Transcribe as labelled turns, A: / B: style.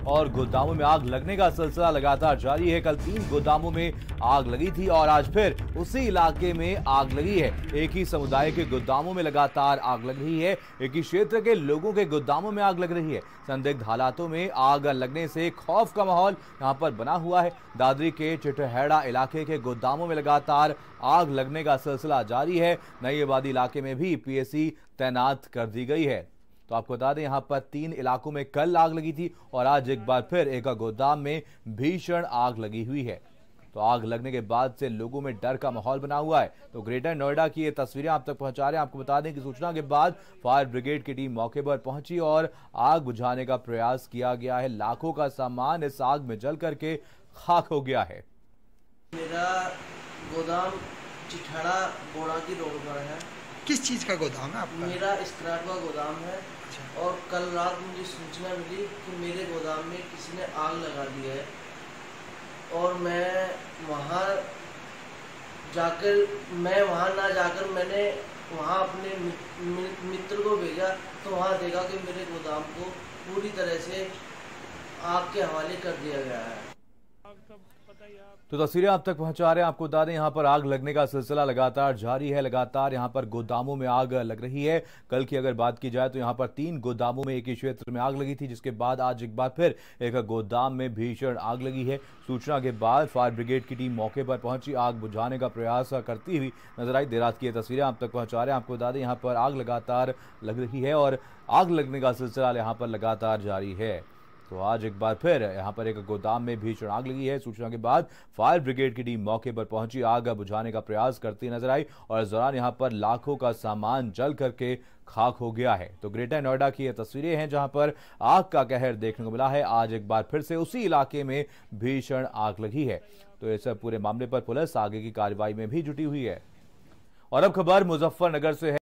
A: और गोदामों में आग लगने का सिलसिला लगातार जारी है। कल 3 गोदामों में आग लगी थी और आज फिर उसी इलाके में आग लगी है। एक ही समुदाय के गोदामों में लगातार आग लग रही है। एक ही क्षेत्र के लोगों के गोदामों में आग लग रही है। संदिग्ध हालातों में आग लगने से खौफ का माहौल यहां पर बना हुआ है। दादरी के चिटहेड़ा इलाके के गोदामों में लगातार आग लगने का सिलसिला जारी है। नई आबादी इलाके में भी पीएसी तैनात कर दी गई है। तो आपको बता दें, यहां पर 3 इलाकों में कल आग लगी थी और आज एक बार फिर एक गोदाम में भीषण आग लगी हुई है। तो आग लगने के बाद से लोगों में डर का माहौल बना हुआ है। तो ग्रेटर नोएडा की ये तस्वीरें आप तक पहुंचा रहे हैं। आपको बता दें कि सूचना के बाद फायर ब्रिगेड की टीम मौके पर पहुंची और आग बुझाने का प्रयास किया गया है। लाखों का सामान इस आग में जल करके खाक हो गया है।
B: मेरा गोदाम चिठाड़ा बोड़ा की रोड पर है।
C: किस चीज का गोदाम है आपका?
B: मेरा स्क्रैप का गोदाम है। और कल रात मुझे सूचना मिली कि मेरे गोदाम में किसी ने आग लगा दी है और मैं वहाँ ना जाकर मैंने वहाँ अपने मित्र को भेजा तो वहाँ देखा कि मेरे गोदाम को पूरी तरह से आग के हवाले कर दिया गया है।
A: तो तस्वीरें आप तक पहुंचा रहे हैं। आपको बता दें, यहां पर आग लगने का सिलसिला लगातार जारी है। लगातार यहां पर गोदामों में आग लग रही है। कल की अगर बात की जाए तो यहां पर 3 गोदामों में एक ही क्षेत्र में आग लगी थी, जिसके बाद आज एक बार फिर एक गोदाम में भीषण आग लगी है। सूचना के बाद फायर ब्रिगेड की टीम मौके पर पहुंची, आग बुझाने का प्रयास करती हुई नजर आई। देर रात की तस्वीरें आप तक पहुंचा रहे हैं। आपको बता दें, यहाँ पर आग लगातार लग रही है और आग लगने का सिलसिला यहाँ पर लगातार जारी है। तो आज एक बार फिर यहां पर एक गोदाम में भीषण आग लगी है। सूचना के बाद फायर ब्रिगेड की टीम मौके पर पहुंची, आग बुझाने का प्रयास करती नजर आई और इस दौरान यहां पर लाखों का सामान जल करके खाक हो गया है। तो ग्रेटर नोएडा की ये तस्वीरें हैं जहां पर आग का कहर देखने को मिला है। आज एक बार फिर से उसी इलाके में भीषण आग लगी है। तो इस पूरे मामले पर पुलिस आगे की कार्रवाई में भी जुटी हुई है। और अब खबर मुजफ्फरनगर से है।